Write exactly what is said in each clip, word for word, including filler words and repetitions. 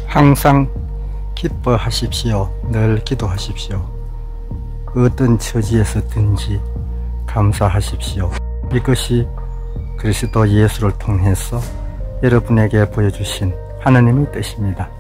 항상 기뻐하십시오. 늘 기도하십시오. 어떤 처지에서든지 감사하십시오. 이것이 그리스도 예수를 통해서 여러분에게 보여주신 하나님의 뜻입니다.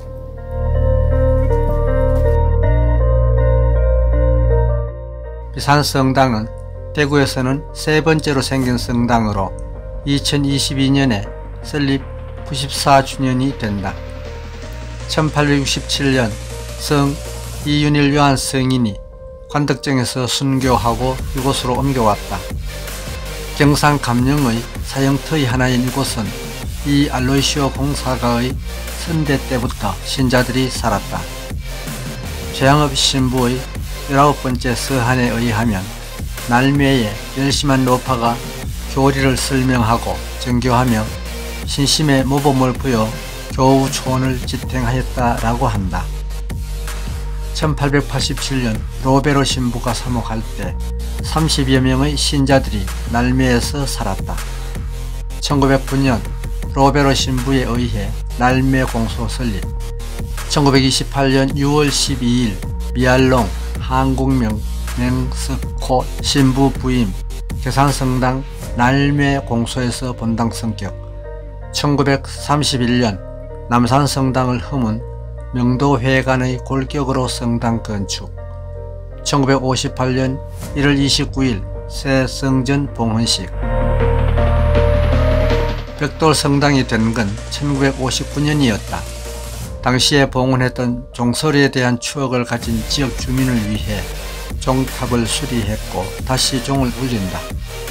비산성당은 대구에서는 세 번째로 생긴 성당으로 이천이십이 년에 설립 구십사 주년이 된다. 천팔백육십칠 년 성 이윤일 요한 성인이 관덕정에서 순교하고 이곳으로 옮겨왔다. 경상감령의 사형터의 하나인 이곳은 이 알로이시오 공사가의 선대 때부터 신자들이 살았다. 최양업 신부의 열아홉 번째 서한에 의하면 날매에 열심한 노파가 교리를 설명하고 정교하며 신심의 모범을 부여 교우 초원을 지탱하였다라고 한다. 천팔백팔십칠 년 로베로 신부가 사목할 때 삼십여 명의 신자들이 날매에서 살았다. 천구백구 년 로베로 신부에 의해 날매 공소 설립, 천구백이십팔 년 유월 십이일 미알롱 한국명 맹스코 신부 부임 계산성당 날매 공소에서 본당 성격, 천구백삼십일 년 남산성당을 허문 명도회관의 골격으로 성당 건축, 천구백오십팔 년 일월 이십구일 새 성전 봉헌식. 벽돌성당이 된 건 천구백오십구 년이었다. 당시에 봉헌했던 종소리에 대한 추억을 가진 지역 주민을 위해 종탑을 수리했고 다시 종을 울린다.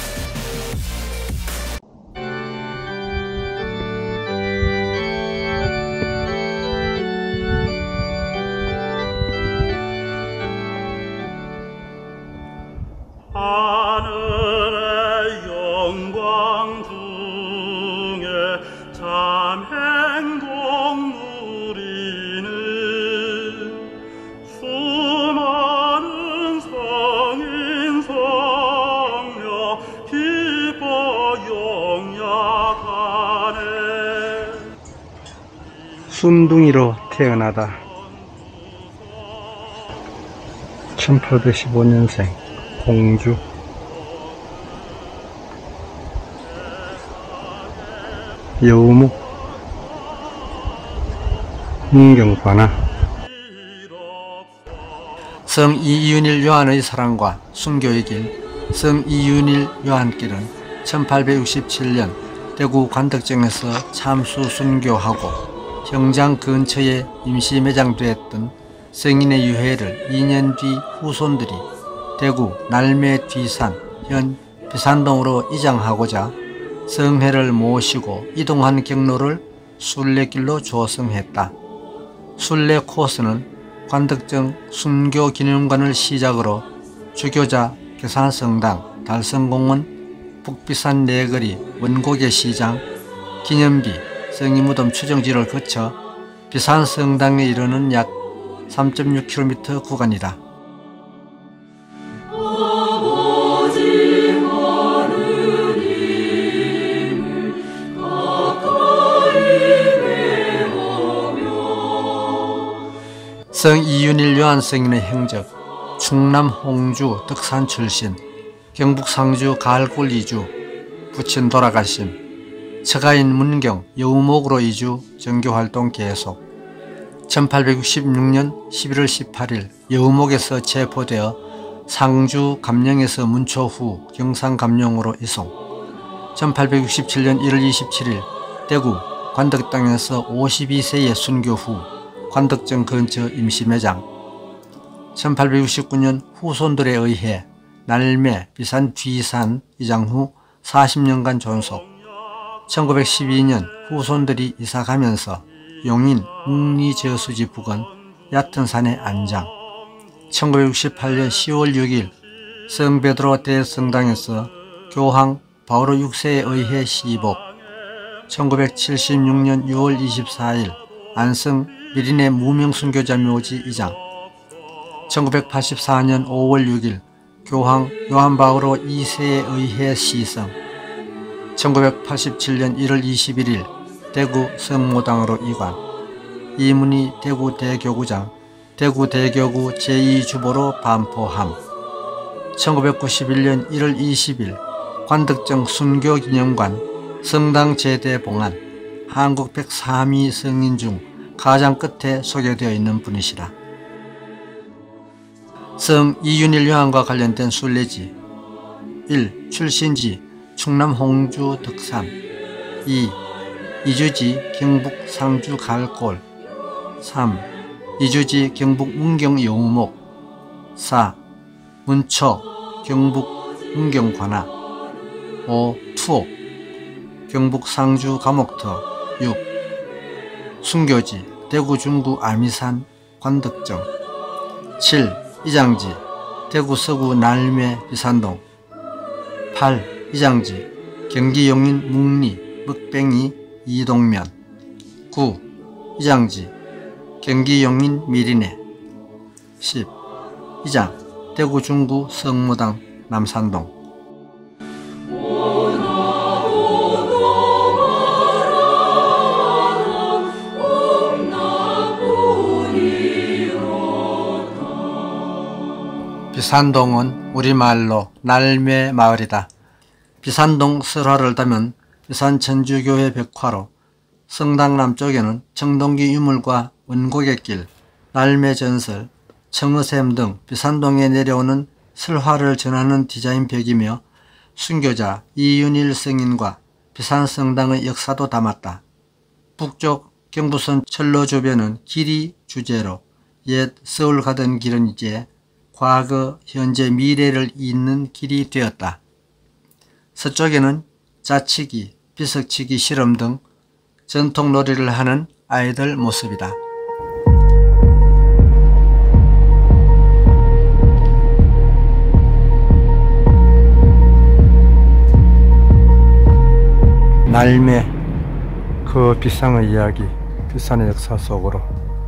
하늘의 영광 중에 참 행복 누리는 수많은 성인 성녀 기뻐 용약하네. 순둥이로 태어나다. 천팔백십오 년생 공주. 여우목 문경관아. 성 이윤일 요한의 사랑과 순교의 길, 성 이윤일 요한길은 천팔백육십칠 년 대구 관덕정에서 참수 순교하고 형장 근처에 임시 매장되었던 성인의 유해를 이 년 뒤 후손들이 대구 날매 뒤산 현 비산동으로 이장하고자 성회를 모시고 이동한 경로를 순례길로 조성했다. 순례 코스는 관덕정 순교기념관을 시작으로 주교자 계산성당, 달성공원, 북비산 내거리, 원고개시장, 기념비, 성인무덤 추정지를 거쳐 비산성당에 이르는 약 삼 점 육 킬로미터 구간이다. 성 이윤일 요한 성인의 행적, 충남 홍주 덕산 출신, 경북 상주 가을골 이주, 부친 돌아가심, 처가인 문경 여우목으로 이주, 정교활동 계속. 천팔백육십육 년 십일월 십팔일 여우목에서 체포되어 상주 감령에서 문초 후 경상 감령으로 이송. 천팔백육십칠 년 일월 이십칠일 대구 관덕당에서 오십이 세에 순교 후 관덕정 근처 임시매장. 천팔백육십구 년 후손들에 의해 날매 비산 뒤산 이장 후 사십 년간 존속. 천구백십이 년 후손들이 이사가면서 용인 묵리저수지 부근 얕은 산에 안장. 천구백육십팔 년 시월 육일 성베드로 대성당에서 교황 바오로 육 세에 의해 시복. 천구백칠십육 년 유월 이십사일 안성 미린의 무명순교자 묘지 이장. 천구백팔십사 년 오월 육일 교황 요한 바오로 이 세에 의해 시성. 천구백팔십칠 년 일월 이십일일 대구 성모당으로 이관. 이문희 대구 대교구장, 대구 대교구 제이 주보로 반포함. 천구백구십일 년 일월 이십일 관덕정 순교기념관 성당 제대 봉안. 한국 백삼 위 성인 중 가장 끝에 소개되어 있는 분이시라. 성 이윤일 요한과 관련된 순례지. 일. 출신지 충남 홍주 덕산. 이. 이주지 경북 상주 갈골. 삼. 이주지 경북 문경 영우목. 사. 문초 경북 문경 관악. 오. 투옥 경북 상주 감옥터. 육. 순교지 대구 중구 아미산 관덕정. 칠. 이장지 대구 서구 날매 비산동. 팔. 이장지 경기 용인 묵리 먹뱅이 이동면. 구. 이장지 경기 용인 미리내. 십. 이장 대구 중구 성모당 남산동. 비산동은 우리말로 날매 마을이다. 비산동 설화를 따면 비산천주교회 벽화로, 성당 남쪽에는 청동기 유물과 원곡의길, 날매전설, 청어샘 등 비산동에 내려오는 설화를 전하는 디자인 벽이며 순교자 이윤일 성인과 비산성당의 역사도 담았다. 북쪽 경부선 철로 주변은 길이 주제로 옛 서울 가던 길은 이제 과거, 현재, 미래를 잇는 길이 되었다. 서쪽에는 짜치기, 비석치기 실험 등 전통놀이를 하는 아이들 모습이다. 날매, 그 비상의 이야기, 비산의 역사 속으로.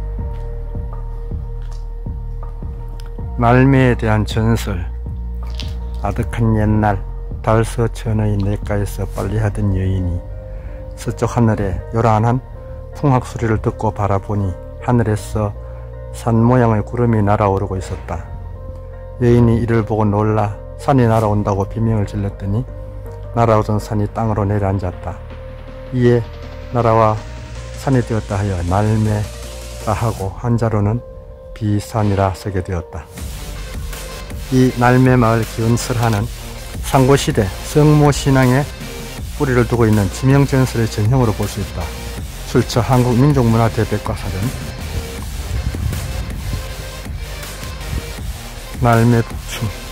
날매에 대한 전설. 아득한 옛날 달서천의 냇가에서 빨래하던 여인이 서쪽 하늘에 요란한 풍악소리를 듣고 바라보니 하늘에서 산 모양의 구름이 날아오르고 있었다. 여인이 이를 보고 놀라 산이 날아온다고 비명을 질렀더니 날아오던 산이 땅으로 내려앉았다. 이에 날아와 산이 되었다 하여 날매라 하고 한자로는 비산이라 쓰게 되었다. 이 날매마을 기운 설화는 상고시대 성모신앙에 뿌리를 두고 있는 지명전설의 전형으로 볼 수 있다. 출처 한국민족문화대백과사전. 날매북춤.